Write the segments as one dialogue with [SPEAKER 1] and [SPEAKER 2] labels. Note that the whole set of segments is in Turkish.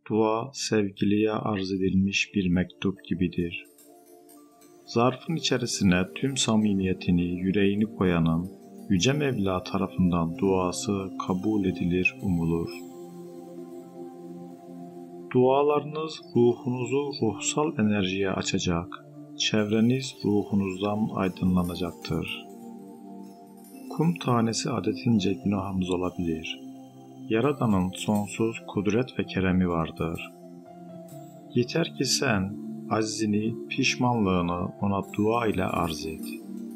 [SPEAKER 1] Dua, sevgiliye arz edilmiş bir mektup gibidir. Zarfın içerisine tüm samimiyetini, yüreğini koyanın, Yüce Mevla tarafından duası kabul edilir, umulur. Dualarınız ruhunuzu ruhsal enerjiye açacak, çevreniz ruhunuzdan aydınlanacaktır. Kum tanesi adetince günahımız olabilir. Yaradan'ın sonsuz kudret ve keremi vardır. Yeter ki sen aczini, pişmanlığını ona dua ile arz et.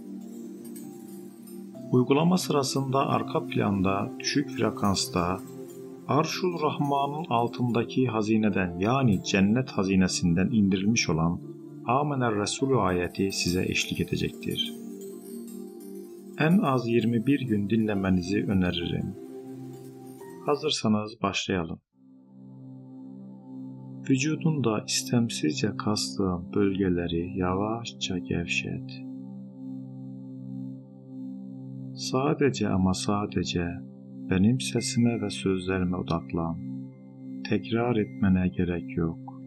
[SPEAKER 1] Uygulama sırasında arka planda, düşük frekansta, Arş-ul Rahman'ın altındaki hazineden yani cennet hazinesinden indirilmiş olan Amener Resulü ayeti size eşlik edecektir. En az 21 gün dinlemenizi öneririm. Hazırsanız başlayalım. Vücudunda istemsizce kastığın bölgeleri yavaşça gevşet. Sadece ama sadece benim sesime ve sözlerime odaklan. Tekrar etmene gerek yok.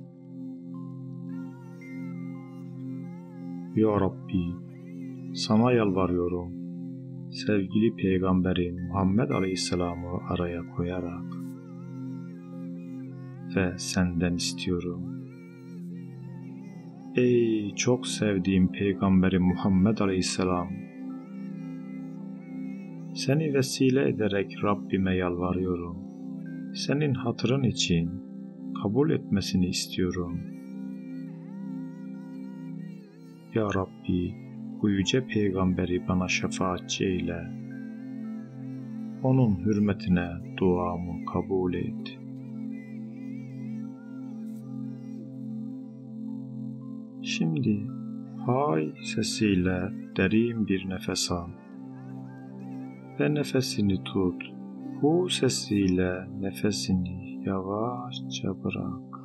[SPEAKER 1] Ya Rabbi, sana yalvarıyorum. Sevgili Peygamberin Muhammed Aleyhisselam'ı araya koyarak ve senden istiyorum. Ey çok sevdiğim Peygamberim Muhammed Aleyhisselam, seni vesile ederek Rabbime yalvarıyorum. Senin hatırın için kabul etmesini istiyorum. Ya Rabbi, bu yüce peygamberi bana şefaatçi eyle. Onun hürmetine duamı kabul et. Şimdi hay sesiyle derin bir nefes al ve nefesini tut. Hu sesiyle nefesini yavaşça bırak.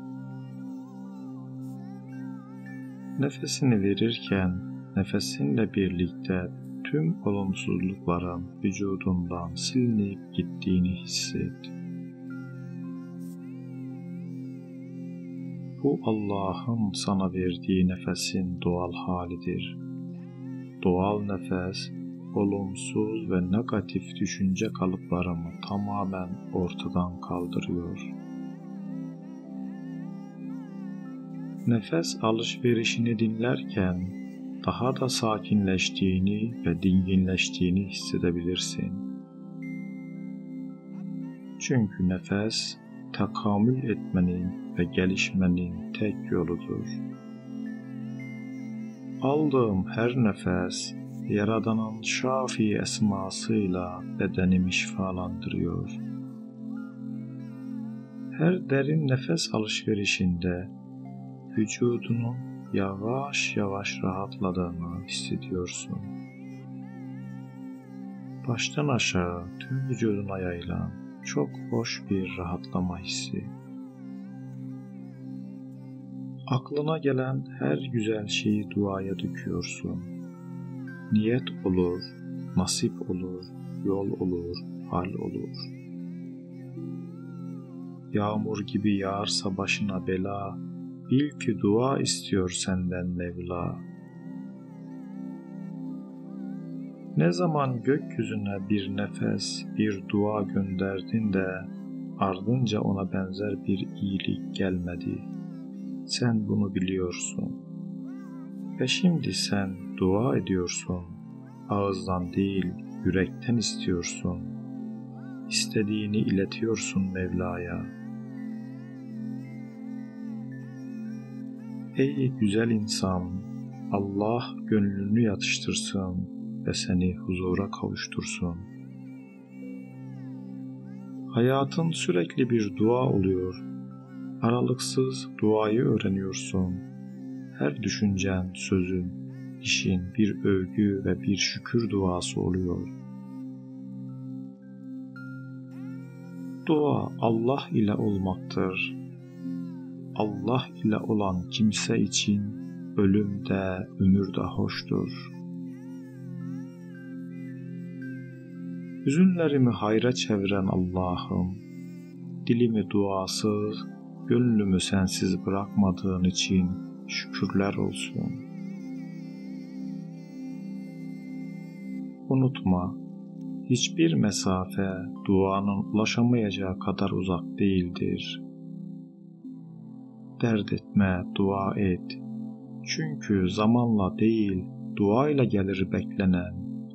[SPEAKER 1] Nefesini verirken nefesinle birlikte tüm olumsuzlukların vücudundan silinip gittiğini hisset. Bu Allah'ın sana verdiği nefesin doğal halidir. Doğal nefes, olumsuz ve negatif düşünce kalıplarını tamamen ortadan kaldırıyor. Nefes alışverişini dinlerken daha da sakinleştiğini ve dinginleştiğini hissedebilirsin. Çünkü nefes, tekamül etmenin ve gelişmenin tek yoludur. Aldığım her nefes, Yaradan'ın şafi esmasıyla bedenimi şifalandırıyor. Her derin nefes alışverişinde vücudunun yavaş yavaş rahatladığını hissediyorsun. Baştan aşağı tüm vücuduna yayılan çok hoş bir rahatlama hissi. Aklına gelen her güzel şeyi duaya döküyorsun. Niyet olur, nasip olur, yol olur, hal olur. Yağmur gibi yağarsa başına bela, bil ki dua istiyor senden Mevla. Ne zaman gökyüzüne bir nefes, bir dua gönderdin de ardınca ona benzer bir iyilik gelmedi. Sen bunu biliyorsun. Ve şimdi sen dua ediyorsun. Ağızdan değil, yürekten istiyorsun. İstediğini iletiyorsun Mevla'ya. Ey güzel insan, Allah gönlünü yatıştırsın ve seni huzura kavuştursun. Hayatın sürekli bir dua oluyor. Aralıksız duayı öğreniyorsun. Her düşüncen, sözün, işin bir övgü ve bir şükür duası oluyor. Dua Allah ile olmaktır. Allah ile olan kimse için ölüm de, ömür de hoştur. Hüzünlerimi hayra çeviren Allah'ım, dilimi duasız, gönlümü sensiz bırakmadığın için şükürler olsun. Unutma, hiçbir mesafe duanın ulaşamayacağı kadar uzak değildir. Dert etme, dua et. Çünkü zamanla değil, duayla gelir beklenen.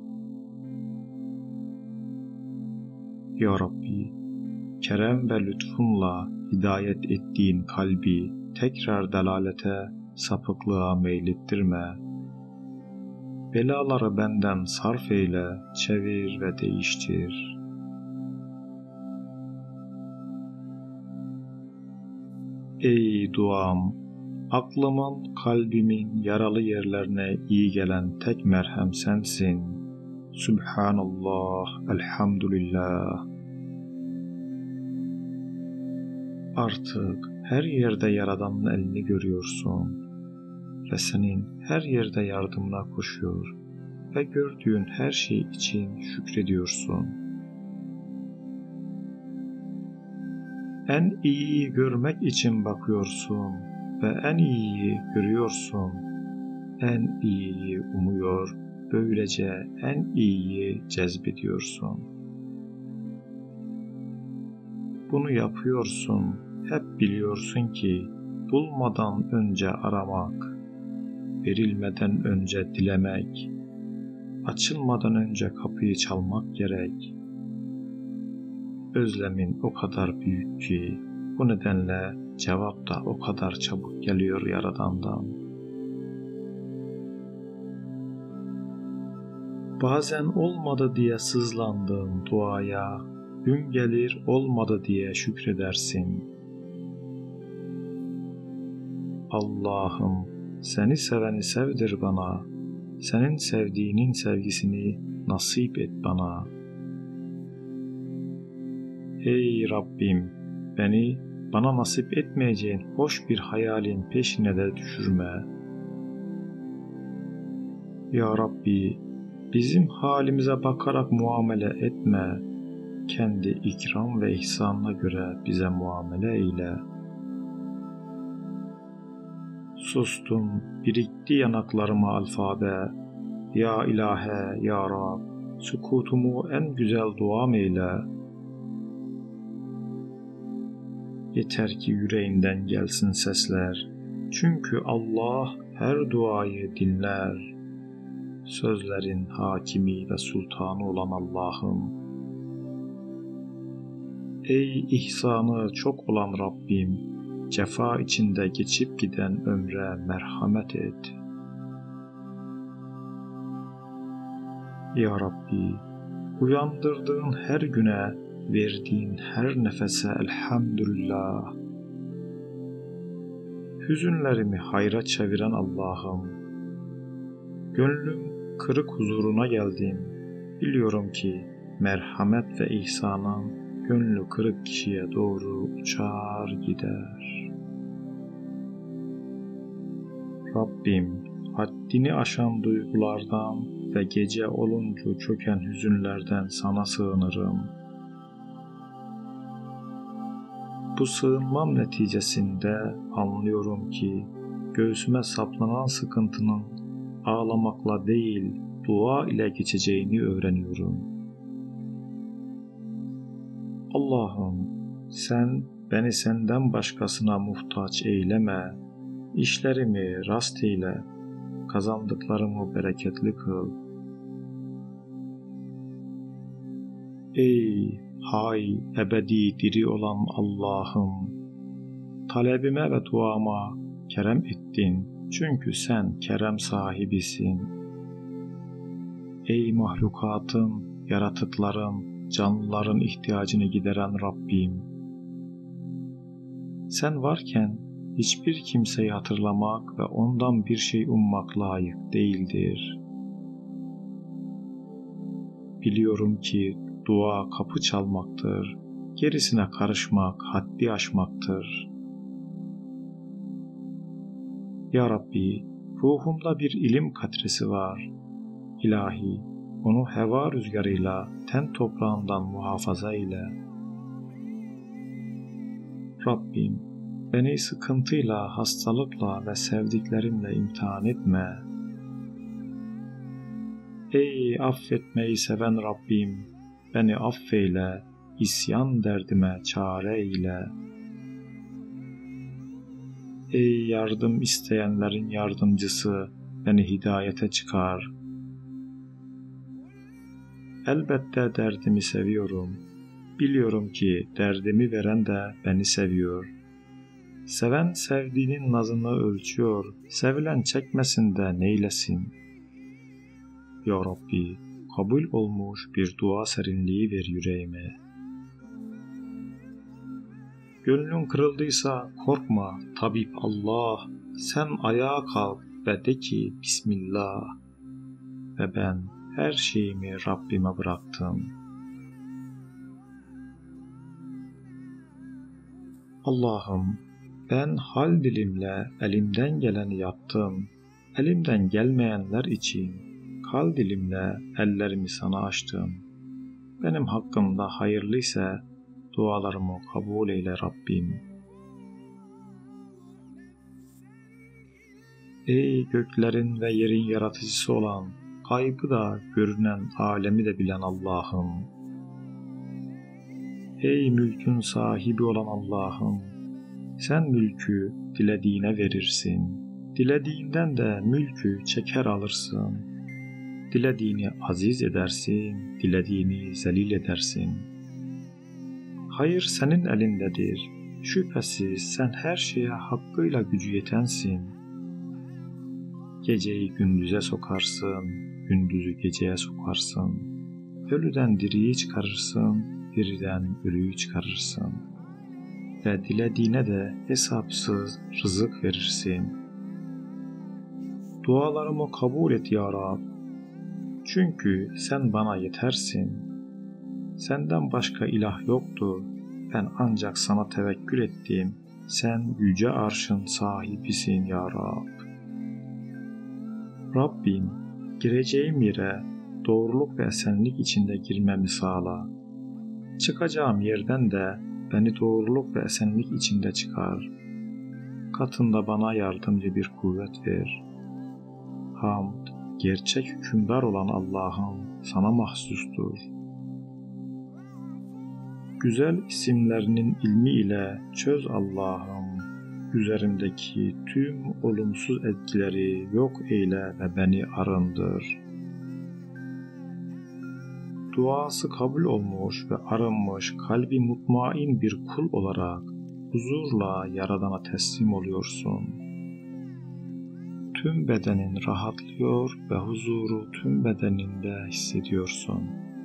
[SPEAKER 1] Ya Rabbi, kerem ve lütfunla hidayet ettiğin kalbi tekrar delalete, sapıklığa meylettirme. Belaları benden sarf eyle, çevir ve değiştir. Ey duam, aklımın, kalbimin yaralı yerlerine iyi gelen tek merhem sensin. Subhanallah, elhamdülillah. Artık her yerde Yaradan'ın elini görüyorsun ve senin her yerde yardımına koşuyor ve gördüğün her şey için şükrediyorsun. En iyiyi görmek için bakıyorsun ve en iyiyi görüyorsun. En iyiyi umuyor, böylece en iyiyi cezbediyorsun. Bunu yapıyorsun, hep biliyorsun ki bulmadan önce aramak, verilmeden önce dilemek, açılmadan önce kapıyı çalmak gerek. Özlemin o kadar büyük ki bu nedenle cevap da o kadar çabuk geliyor Yaradan'dan. Bazen olmadı diye sızlandığın duaya, gün gelir olmadı diye şükredersin. Allah'ım, seni seveni sevdir bana, senin sevdiğinin sevgisini nasip et bana. Ey Rabbim, bana nasip etmeyeceğin hoş bir hayalin peşine de düşürme. Ya Rabbi, bizim halimize bakarak muamele etme, kendi ikram ve ihsanına göre bize muamele eyle. Sustum, birikti yanaklarıma alfabe, ya ilahe, ya Rab, sükutumu en güzel duam eyle. Yeter ki yüreğinden gelsin sesler, çünkü Allah her duayı dinler. Sözlerin hakimi ve sultanı olan Allah'ım, ey ihsanı çok olan Rabbim, cefa içinde geçip giden ömre merhamet et. Ya Rabbi, uyandırdığın her güne, verdiğin her nefese elhamdülillah. Hüzünlerimi hayra çeviren Allah'ım, gönlüm kırık huzuruna geldim. Biliyorum ki merhamet ve ihsanın gönlü kırık kişiye doğru uçar gider. Rabbim, haddini aşan duygulardan ve gece olunca çöken hüzünlerden sana sığınırım. Bu sığınmam neticesinde anlıyorum ki göğsüme saplanan sıkıntının ağlamakla değil, dua ile geçeceğini öğreniyorum. Allah'ım, sen beni senden başkasına muhtaç eyleme, işlerimi rast eyle, kazandıklarımı bereketli kıl. Ey hay ebedi diri olan Allah'ım, talebime ve duama kerem ettin, çünkü sen kerem sahibisin. Ey mahlukatın, yaratıkların, canlıların ihtiyacını gideren Rabbim, sen varken hiçbir kimseyi hatırlamak ve ondan bir şey ummak layık değildir. Biliyorum ki dua kapı çalmaktır, gerisine karışmak haddi aşmaktır. Ya Rabbi, ruhumda bir ilim katresi var. İlahi, onu heva rüzgarıyla ten toprağından muhafaza eyle. Rabbim, beni sıkıntıyla, hastalıkla ve sevdiklerimle imtihan etme. Ey affetmeyi seven Rabbim, beni affeyle, isyan derdime çare eyle. Ey yardım isteyenlerin yardımcısı, beni hidayete çıkar. Elbette derdimi seviyorum. Biliyorum ki derdimi veren de beni seviyor. Seven sevdiğinin nazını ölçüyor, sevilen çekmesin de neylesin. Ya Rabbi, kabul olmuş bir dua serinliği ver yüreğime. Gönlün kırıldıysa korkma, tabip Allah, sen ayağa kalk ve de ki Bismillah. Ve ben her şeyimi Rabbime bıraktım. Allah'ım, ben hal dilimle elimden geleni yaptım. Elimden gelmeyenler için kal dilimle ellerimi sana açtım. Benim hakkımda hayırlıysa dualarımı kabul eyle Rabbim. Ey göklerin ve yerin yaratıcısı olan, gaybı da görünen alemi de bilen Allah'ım. Ey mülkün sahibi olan Allah'ım, sen mülkü dilediğine verirsin. Dilediğinden de mülkü çeker alırsın. Dilediğini aziz edersin, dilediğini zelil edersin. Hayır senin elindedir. Şüphesiz sen her şeye hakkıyla gücü yetensin. Geceyi gündüze sokarsın, gündüzü geceye sokarsın. Ölüden diriyi çıkarırsın, diriden ölüyü çıkarırsın. Ve dilediğine de hesapsız rızık verirsin. Dualarımı kabul et ya Rab. Çünkü sen bana yetersin. Senden başka ilah yoktur. Ben ancak sana tevekkül ettim. Sen yüce arşın sahibisin ya Rab. Rabbim, gireceğim yere doğruluk ve esenlik içinde girmemi sağla. Çıkacağım yerden de beni doğruluk ve esenlik içinde çıkar. Katında bana yardımcı bir kuvvet ver. Hamd, gerçek hükümdar olan Allah'ım sana mahsustur. Güzel isimlerinin ilmi ile çöz Allah'ım. Üzerimdeki tüm olumsuz etkileri yok eyle ve beni arındır. Duası kabul olmuş ve arınmış kalbi mutmain bir kul olarak huzurla Yaradan'a teslim oluyorsun. Tüm bedenin rahatlıyor ve huzuru tüm bedeninde hissediyorsun.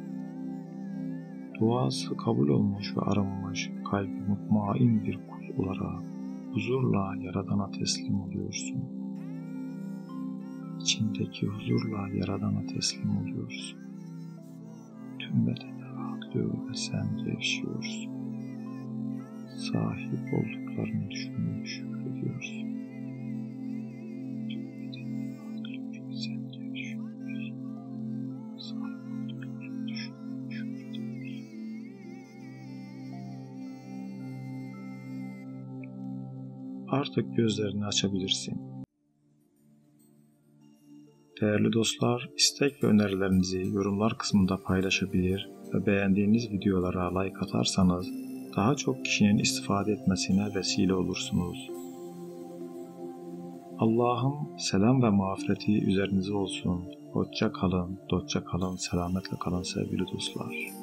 [SPEAKER 1] Duası kabul olmuş ve arınmış kalbi mutmain bir kul olarak huzurla Yaradan'a teslim oluyorsun. İçindeki huzurla Yaradan'a teslim oluyorsun. Tüm bedeni rahatlıyor ve sen gevşiyorsun. Sahip olduklarını düşünüp şükrediyorsun. Tüm bedeni rahatlıyor ve sen gevşiyorsun. Sahip olduklarını düşünüp şükrediyorsun. Artık gözlerini açabilirsin. Değerli dostlar, istek ve önerilerinizi yorumlar kısmında paylaşabilir ve beğendiğiniz videolara like atarsanız daha çok kişinin istifade etmesine vesile olursunuz. Allah'ın selam ve mağfireti üzerinize olsun. Hoşça kalın, dostça kalın, selametle kalın sevgili dostlar.